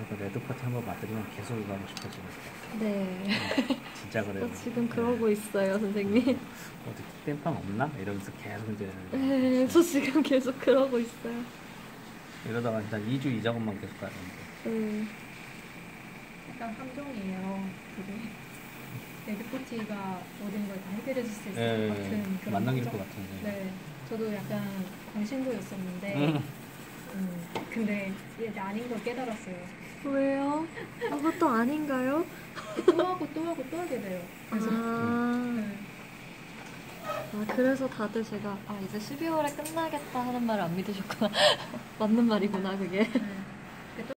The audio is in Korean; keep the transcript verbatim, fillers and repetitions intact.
그 레드커트 한번 맞으면 계속 가고 싶어지는 것 같아요. 네. 어, 진짜 그래요. 저 지금 네. 그러고 있어요, 선생님. 어디 땜빵 없나? 이러면서 계속 이제 네, 저 지금 계속 그러고 있어요. 이러다가 일단 이 주 이자금만 계속 가는데. 네. 약간 함정이에요. 그게 레드코티가 모든 걸 다 해결해 줄 수 있을 예, 것 같은 그런 만능일 함정? 것 같은데. 네, 저도 약간 광신도였었는데 음. 음, 근데 이제 아닌 걸 깨달았어요. 왜요? 그것도 아닌가요? 또 하고 또 하고 또 하게 돼요. 그래서 아, 네. 아, 그래서 다들 제가 아 이제 십이월에 끝나겠다 하는 말을 안 믿으셨구나. 맞는 말이구나 그게. 네.